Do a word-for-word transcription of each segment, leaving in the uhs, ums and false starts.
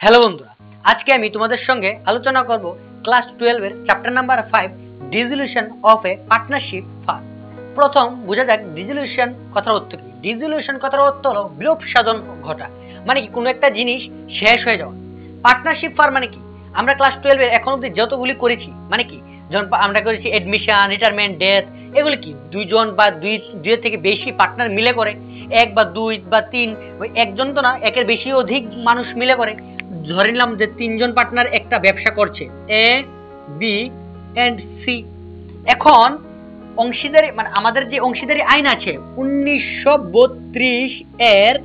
Hello বন্ধুরা, আজকে আমি তোমাদের সঙ্গে আলোচনা করব ক্লাস টুয়েলভ এর chapter number five dissolution of a partnership firm. প্রথম বোঝা যাক ডিসলিউশন কথার অর্থ কি। ডিসলিউশন কথার অর্থ হলো বিলোপ সাধন ঘটা, মানে কি কোনো একটা জিনিস শেষ হয়ে যাওয়া। পার্টনারশিপ ফার্ম মানে কি, আমরা ক্লাস টুয়েলভ এর এখন অবধি যতগুলি করেছি, মানে কি যখন আমরা করেছি এডমিশন, রিটায়ারমেন্ট, ডেথ, এগুলি কি দুইজন বা দুই দুই থেকে বেশি পার্টনার মিলে করে, এক বা দুই বা তিন, ওই একজন তো না, একের বেশি অধিক মানুষ মিলে করে। ধরে নিলাম যে তিনজন পার্টনার একটা ব্যবসা করছে, এ বি এন্ড সি। এখন অংশীদারি মানে আমাদের যে অংশীদারি আইন আছে উনিশশো বত্রিশ এর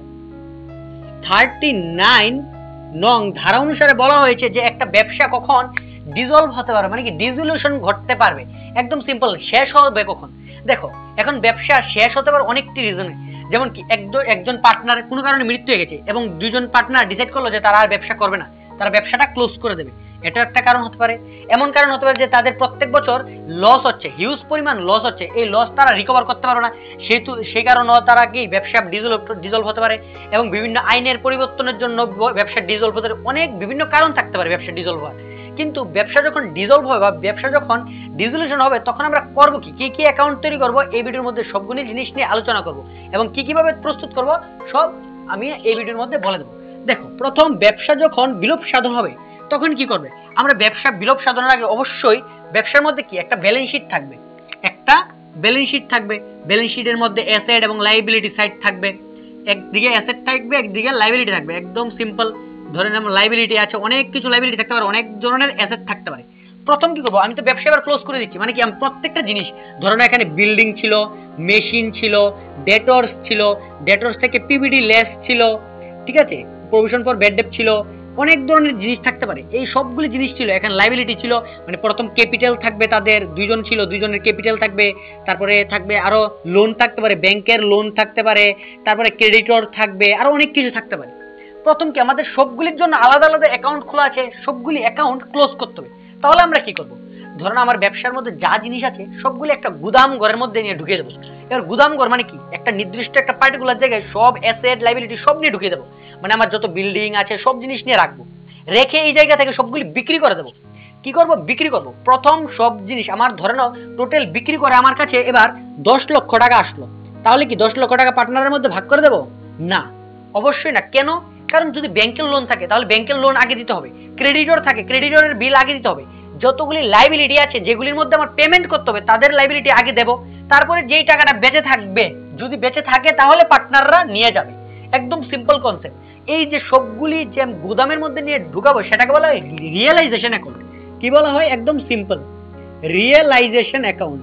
থার্টি নাইন নং ধারা অনুসারে বলা হয়েছে যে একটা ব্যবসা কখন ডিসলভ হতে পারবে, মানে কি ডিসলিউশন ঘটতে পারবে। একদম সিম্পল, শেষ হবে কখন। দেখো এখন ব্যবসা শেষ হতে পারে অনেকটি রিজনে, যেমন কি একজন পার্টনার কোনো কারণে মৃত্যু হয়ে গেছে এবং দুইজন পার্টনার ডিসাইড করলো যে তারা আর ব্যবসা করবে না, তারা ব্যবসাটা ক্লোজ করে দেবে। এটা একটা কারণ হতে পারে। এমন কারণ হতে পারে যে তাদের প্রত্যেক বছর লস হচ্ছে, হিউজ পরিমাণ লস হচ্ছে, এই লস তারা রিকভার করতে পারবে না, সেহেতু সেই কারণে তারা কি ব্যবসা ডিসলভ ডিসলভ হতে পারে। এবং বিভিন্ন আইনের পরিবর্তনের জন্য ব্যবসা ডিসলভ হতে পারে, অনেক বিভিন্ন কারণ থাকতে পারে ব্যবসা ডিসলভ হওয়ার। কিন্তু ব্যবসা যখন ডিসলভ হবে বা ব্যবসা যখন ডিসলিউশন হবে তখন আমরা করব কি, কি কি অ্যাকাউন্ট তৈরি করব, এই ভিডিওর মধ্যে সবগুলি জিনিস নিয়ে আলোচনা করব এবং কি কিভাবে প্রস্তুত করব সব আমি এই ভিডিওর মধ্যে বলে দেবো। দেখো প্রথম ব্যবসা যখন বিলোপ সাধন হবে তখন কি করবে, আমরা ব্যবসা বিলোপ সাধনের আগে অবশ্যই ব্যবসার মধ্যে কি একটা ব্যালেন্স শিট থাকবে, একটা ব্যালেন্স শিট থাকবে। ব্যালেন্স শিটের মধ্যে অ্যাসেট এবং লাইবিলিটি সাইড থাকবে, একদিকে অ্যাসেট থাকবে একদিকে লাইবিলিটি থাকবে। একদম সিম্পল, ধরে নাম লাইবিলিটি আছে, অনেক কিছু লাইবিলিটি থাকতে পারে, অনেক ধরনের অ্যাসেট থাকতে পারে। প্রথম কি করবো, আমি তো ব্যবসা এবার ক্লোজ করে দিচ্ছি, মানে কি আমি প্রত্যেকটা জিনিস, ধরো না এখানে বিল্ডিং ছিল, মেশিন ছিল, ডেটর্স ছিল, ডেটর্স থেকে পিবিডি লেস ছিল, ঠিক আছে, প্রভিশন ফর ব্যাড ডেট ছিল, অনেক ধরনের জিনিস থাকতে পারে। এই সবগুলি জিনিস ছিল, এখানে লাইবিলিটি ছিল, মানে প্রথম ক্যাপিটাল থাকবে, তাদের দুইজন ছিল, দুইজনের ক্যাপিটাল থাকবে, তারপরে থাকবে আরো লোন থাকতে পারে, ব্যাংকের লোন থাকতে পারে, তারপরে ক্রেডিটর থাকবে, আরো অনেক কিছু থাকতে পারে। প্রথম কি আমাদের সবগুলির জন্য আলাদা আলাদা অ্যাকাউন্ট খোলা আছে, সবগুলি অ্যাকাউন্ট ক্লোজ করতে হবে। তাহলে আমরা কি করব, ধরুন আমার ব্যবসার মধ্যে যা জিনিস আছে সবগুলি একটা গুদাম ঘরের মধ্যে নিয়ে ঢুকিয়ে দেবো। এবার গুদাম ঘর মানে কি, একটা নির্দিষ্ট একটা পার্টিকুলার জায়গায় সব অ্যাসেট লাইবিলিটি সব নিয়ে ঢুকিয়ে দেবো, মানে আমার যত বিল্ডিং আছে সব জিনিস নিয়ে রাখবো, রেখে এই জায়গা থেকে সবগুলি বিক্রি করে দেবো। কি করব, বিক্রি করব। প্রথম সব জিনিস আমার ধরে নাও টোটাল বিক্রি করে আমার কাছে এবার দশ লক্ষ টাকা আসলো, তাহলে কি দশ লক্ষ টাকা পার্টনারের মধ্যে ভাগ করে দেবো? না, অবশ্যই না। কেন? কারণ যদি ব্যাংকের লোন থাকে তাহলে ব্যাংকের লোন আগে দিতে হবে, ক্রেডিটর থাকে ক্রেডিটরের বিল আগে দিতে হবে, যতগুলি লাইবিলিটি আছে যেগুলির মধ্যে আমার পেমেন্ট করতে হবে তাদের লাইবিলিটি আগে দেবো, তারপরে যেই টাকাটা বেঁচে থাকবে, যদি বেঁচে থাকে তাহলে পার্টনাররা নিয়ে যাবে। একদম সিম্পল কনসেপ্ট। এই যে সবগুলি যে আমি গুদামের মধ্যে নিয়ে ঢুকাবো সেটাকে বলা হয় রিয়েলাইজেশন অ্যাকাউন্ট। কি বলা হয়? একদম simple, realisation account.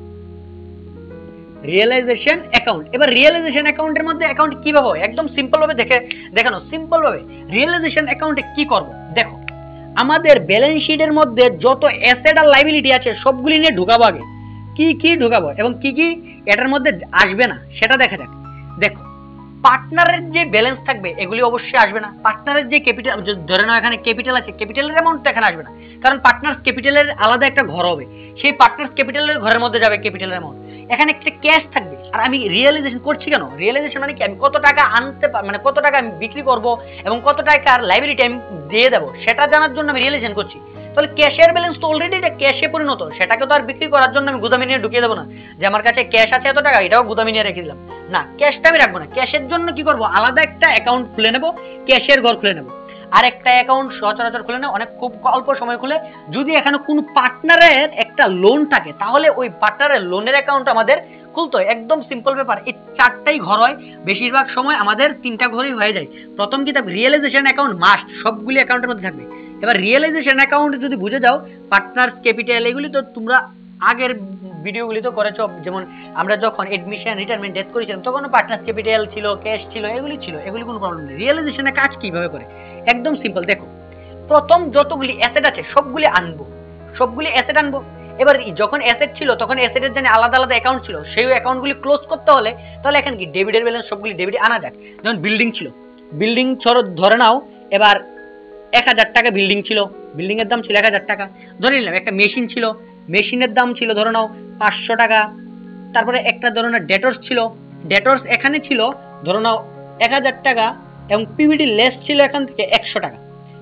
Realisation account. এবার রিয়েলাইজেশন অ্যাকাউন্টের মধ্যে অ্যাকাউন্ট কিভাবে হয় একদম সিম্পল ভাবে দেখে দেখানো, সিম্পল ভাবে রিয়েলাইজেশন অ্যাকাউন্টে কি করব। দেখো আমাদের ব্যালেন্স শিটের মধ্যে যত অ্যাসেট আর লাইবিলিটি আছে সবগুলি নিয়ে ঢুকাবো আগে, কি কি ঢুকাবো এবং কি কি এটার মধ্যে আসবে না সেটা দেখা যাক। দেখো পার্টনারের যে ব্যালেন্স থাকবে এগুলি অবশ্যই আসবে না। পার্টনারের যে ক্যাপিটাল, ধরে নাও এখানে ক্যাপিটাল আছে, ক্যাপিটালের অ্যামাউন্ট এখানে আসবে না, কারণ পার্টনার্স ক্যাপিটালের আলাদা একটা ঘর হবে, সেই পার্টনার্স ক্যাপিটালের ঘরের মধ্যে যাবে ক্যাপিটালের অ্যামাউন্ট। এখানে একটা ক্যাশ থাকবে। আর আমি রিয়েলাইজেশন করছি কেন, রিয়েলাইজেশন মানে কি আমি কত টাকা আনতে মানে কত টাকা আমি বিক্রি করব এবং কত টাকার লাইবিলিটি আমি দিয়ে দেবো সেটা জানার জন্য আমি রিয়েলাইজেশন করছি। তাহলে ক্যাশের ব্যালেন্স তো অলরেডি এটা ক্যাশে পরিণত, সেটাকে তো আর বিক্রি করার জন্য আমি গুদামে নিয়ে ঢুকিয়ে দেবো না, যে আমার কাছে ক্যাশ আছে এত টাকা এটাও গুদামে নিয়ে রেখে দিলাম। না, ক্যাশটা আমি রাখবো না। ক্যাশের জন্য কি করবো, আলাদা একটা অ্যাকাউন্ট খুলে নেবো, ক্যাশের ঘর খুলে নেবো। আর একটা অ্যাকাউন্ট সচরাচর খুলে নেবো, অনেক খুব অল্প সময় খুলে, যদি এখানে কোন পার্টনারের একটা লোন থাকে তাহলে ওই পার্টনারের লোনের অ্যাকাউন্ট আমাদের খুলতে হয়। একদম সিম্পল ব্যাপার। এই চারটাই ঘর হয়, বেশিরভাগ সময় আমাদের তিনটা ঘরই হয়ে যায়। প্রথম কিতাব রিয়েলাইজেশন অ্যাকাউন্ট মাস্ট, সবগুলি অ্যাকাউন্টের মধ্যে থাকবে। এবার রিয়েলাইজেশন অ্যাকাউন্ট যদি বুঝে যাও, পার্টনার্স ক্যাপিটাল এগুলি তো তোমরা আগের ভিডিওগুলি তো করেছো, যেমন আমরা যখন এডমিশন, রিটায়ারমেন্ট, ডেথ করেছিলাম তখনও পার্টনার্স ক্যাপিটাল ছিল, ক্যাশ ছিল, এগুলি ছিল, এগুলি কোনো প্রবলেম নেই। রিয়েলাইজেশনের কাজ কিভাবে করে একদম সিম্পল। দেখো প্রথম যতগুলি অ্যাসেট আছে সবগুলি আনবো, সবগুলি অ্যাসেট আনবো। এবার যখন অ্যাসেট ছিল তখন অ্যাসেটের জন্য আলাদা আলাদা অ্যাকাউন্ট ছিল, সেই অ্যাকাউন্টগুলি ক্লোজ করতে হলে তাহলে এখন কি ডেবিটের ব্যালেন্স সবগুলি ডেবিটে আনা যাক। যেমন বিল্ডিং ছিল, বিল্ডিং ধরে নাও এবার এক হাজার টাকা বিল্ডিং ছিল, বিল্ডিং এর দাম ছিল এক হাজার টাকা। ধরে নিলাম একটা মেশিন ছিল, মেশিনের দাম ছিল ধরে নাও পাঁচশো টাকা। তারপরে একটা ধরনের ডেটর্স ছিল, ডেটর্স এখানে ছিল ধরে নাও এক হাজার টাকা এবং পিভিডি লেস ছিল এখান থেকে একশো টাকা।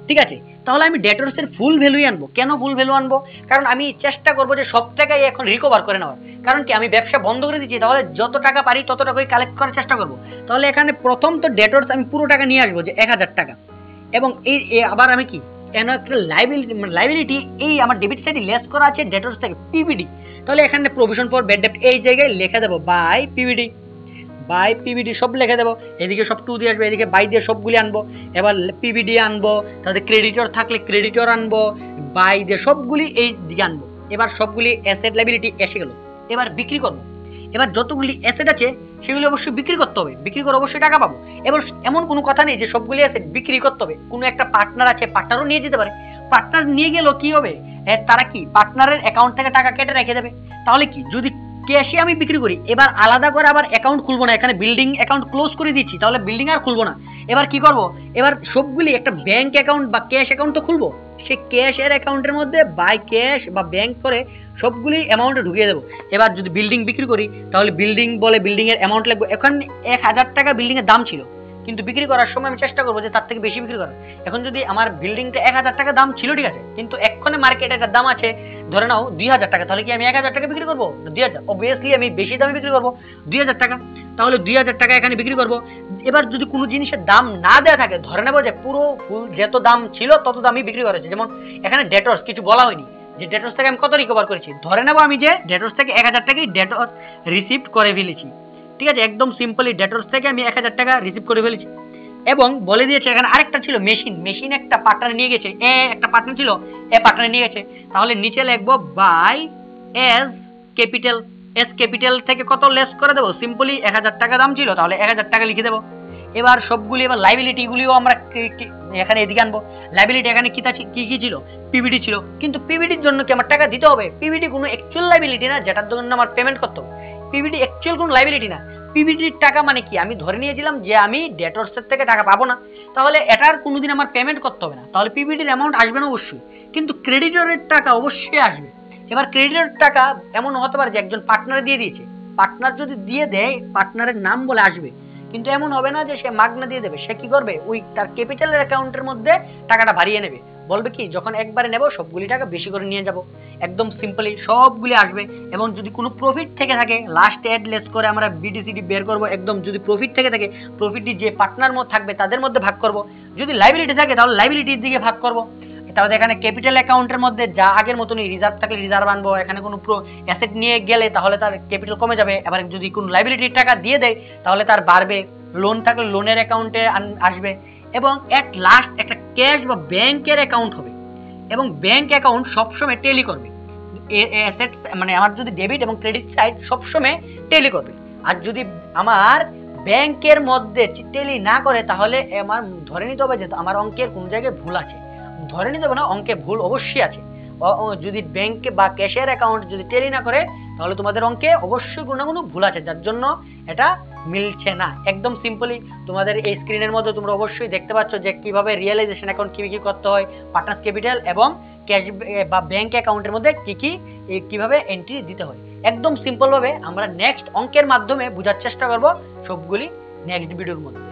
ঠিক আছে, তাহলে আমি ডেটরসের ফুল ভ্যালুই আনবো। কেন ফুল ভ্যালু আনবো? কারণ আমি চেষ্টা করবো যে সব টাকাই এখন রিকভার করে নেওয়ার। কারণ কি, আমি ব্যবসা বন্ধ করে দিচ্ছি, তাহলে যত টাকা পারি তত টাকাই কালেক্ট করার চেষ্টা করবো। তাহলে এখানে প্রথম তো ডেটরস আমি পুরো টাকা নিয়ে আসবো, যে এক হাজার টাকা। এবং এই আবার আমি কি কেন একটা লাইবিলিটি লাইবিলিটি এই আমার ডেবিট সাইডে লেস করা আছে ডেটরস থেকে পিভিডি। তাহলে এখানে প্রভিশন ফর ব্যাড ডেট এই জায়গায় লিখে দেবো বাই পিভিডি, বাই পিভিডি সব লিখে দেবো। এদিকে সব টু দিয়ে আসবে, এদিকে বাই দিয়ে সবগুলি আনবো। এবার পিভিডি আনবো, তাহলে ক্রেডিটর থাকলে ক্রেডিটর আনবো, বাই দিয়ে সবগুলি এই দিকে আনবো। এবার সবগুলি অ্যাসেট লাইবিলিটি এসে গেল। এবার বিক্রি করবো। এবার যতগুলি অ্যাসেট আছে সেগুলি অবশ্যই বিক্রি করতে হবে, বিক্রি করে অবশ্যই টাকা পাবো। এবার এমন কোনো কথা নেই যে সবগুলি অ্যাসেট বিক্রি করতে হবে। কোনো একটা পার্টনার আছে, পার্টনারও নিয়ে যেতে পারে। পার্টনার নিয়ে গেলেও কি হবে, তারা কি পার্টনারের অ্যাকাউন্ট থেকে টাকা কেটে রেখে দেবে। তাহলে কি, যদি ক্যাশে আমি বিক্রি করি, এবার আলাদা করে আবার অ্যাকাউন্ট খুলবো না, এখানে বিল্ডিং অ্যাকাউন্ট ক্লোজ করে দিচ্ছি, তাহলে বিল্ডিং আর খুলবো না। এবার কি করব, এবার সবগুলি একটা ব্যাংক অ্যাকাউন্ট বা ক্যাশ অ্যাকাউন্ট তো খুলবো। সেই ক্যাশের অ্যাকাউন্টের মধ্যে বাই ক্যাশ বা ব্যাংক করে সবগুলি অ্যামাউন্টে ঢুকিয়ে দেবো। এবার যদি বিল্ডিং বিক্রি করি, তাহলে বিল্ডিং বলে বিল্ডিং এর অ্যামাউন্ট লাগবে। এখন এক হাজার টাকা বিল্ডিং এর দাম ছিল, কিন্তু বিক্রি করার সময় আমি চেষ্টা করবো যে তার থেকে বেশি বিক্রি করার। এখন যদি আমার বিল্ডিংটা এক হাজার টাকা দাম ছিল, ঠিক আছে, কিন্তু এক্ষণে মার্কেটে একটা দাম আছে ধরে নাও দুই হাজার টাকা, তাহলে কি আমি এক হাজার টাকা বিক্রি করবো? দুই হাজার অবভিয়াসলি আমি বেশি দামে বিক্রি করবো, দুই হাজার টাকা। তাহলে দুই হাজার টাকা এখানে বিক্রি করবো। এবার যদি কোনো জিনিসের দাম না দেওয়া থাকে, ধরে নেবো যে পুরো ফুল যত দাম ছিল তত দামই বিক্রি করেছে। যেমন এখানে ডেটরস কিছু বলা হয়নি যে ডেটরস থেকে আমি কত রিকভার করেছি। ধরে নেবো আমি যে ডেটরস থেকে এক হাজার টাকাই ডেটরস রিসিভ করে ফেলেছি, ঠিক আছে, একদম সিম্পলি ডেটরস থেকে আমি এক হাজার টাকা রিসিভ করে ফেলেছি। এবং বলে দিয়েছে এখানে আরেকটা ছিল মেশিন, মেশিন একটা পার্টনার নিয়ে গেছে, এ একটা পার্টনার ছিল, এ পার্টনার নিয়ে গেছে। তাহলে নিচে লিখবো by S capital, S capital থেকে কত লেস করে দেবো, সিম্পলি এক হাজার টাকা দাম ছিল, তাহলে এক হাজার টাকা লিখে দেবো। এবার সবগুলি এবার লাইবিলিটি গুলিও আমরা এখানে এদিকে আনবো। লাইবিলিটি এখানে কি কি কি ছিল, পিভিডি ছিল, কিন্তু পিভিডির জন্য কি আমার টাকা দিতে হবে? পিভিডি কোনো অ্যাকচুয়াল লাইবিলিটি না যেটার জন্য আমার পেমেন্ট করতে হবে। পিভিডি অ্যাকচুয়াল কোনো লাইবিলিটি না। পিভিডির টাকা মানে কি, আমি ধরে নিয়েছিলাম যে আমি ডেটরসের থেকে টাকা পাবো না, তাহলে এটার কোনোদিন আমার পেমেন্ট করতে হবে না, তাহলে পিভিডির অ্যামাউন্ট আসবে না অবশ্যই, কিন্তু ক্রেডিটরের টাকা অবশ্যই আসবে। এবার ক্রেডিটরের টাকা এমন হতে পারে যে একজন পার্টনার দিয়ে দিয়েছে, পার্টনার যদি দিয়ে দেয় পার্টনারের নাম বলে আসবে, কিন্তু এমন হবে না যে সে মাগনা দিয়ে দেবে। সে কি করবে, ওই তার ক্যাপিটালের অ্যাকাউন্টের মধ্যে টাকাটা বাড়িয়ে নেবে, বলবে কি যখন একবারে নেব সবগুলি টাকা বেশি করে নিয়ে যাব। একদম সিম্পলি সবগুলি আসবে। এবং যদি কোনো প্রফিট থেকে থাকে, লাস্ট অ্যাড লেস করে আমরা বিডিসিডি বের করব। একদম যদি প্রফিট থেকে থাকে, প্রফিটটি যে পার্টনার মধ্যে থাকবে তাদের মধ্যে ভাগ করব। যদি লাইবিলিটি থাকে তাহলে লাইবিলিটির দিকে ভাগ করব। তাহলে এখানে ক্যাপিটাল অ্যাকাউন্টের মধ্যে যা আগের মতনই, রিজার্ভ থাকলে রিজার্ভ আনবো, এখানে কোনো প্রো অ্যাসেট নিয়ে গেলে তাহলে তার ক্যাপিটাল কমে যাবে। এবার যদি কোনো লাইবিলিটির টাকা দিয়ে দেয় তাহলে তার বাড়বে, লোন থাকলে লোনের অ্যাকাউন্টে আসবে। এবং এট লাস্ট একটা ক্যাশ বা ব্যাংকের অ্যাকাউন্ট হবে, এবং ব্যাংক অ্যাকাউন্ট সবসময় টেলি করবে। অ্যাসেট মানে আমার যদি ডেবিট এবং ক্রেডিট সাইড সবসময় টেলি করবে। আর যদি আমার ব্যাংকের মধ্যে টেলি না করে তাহলে আমার ধরে নিতে হবে যে আমার অঙ্কের কোন জায়গায় ভুল আছে। ধরে নিতে হবে না, অঙ্কে ভুল অবশ্যই আছে। যদি ব্যাংকে বা ক্যাশের অ্যাকাউন্ট যদি টেলি না করে তাহলে তোমাদের অঙ্কে অবশ্যই কোনো না কোনো ভুল আছে, যার জন্য এটা মিলছে না। একদম সিম্পলি তোমাদের এই স্ক্রিনের মধ্যে তোমরা অবশ্যই দেখতে পাচ্ছ যে কিভাবে রিয়েলাইজেশন অ্যাকাউন্ট কি কি করতে হয়, পার্টনার্স ক্যাপিটাল এবং ক্যাশ বা ব্যাংক অ্যাকাউন্টের মধ্যে কি কি কিভাবে এন্ট্রি দিতে হয়। একদম সিম্পল ভাবে আমরা নেক্সট অঙ্কের মাধ্যমে বোঝার চেষ্টা করব সবগুলি নেক্সট ভিডিওর মধ্যে।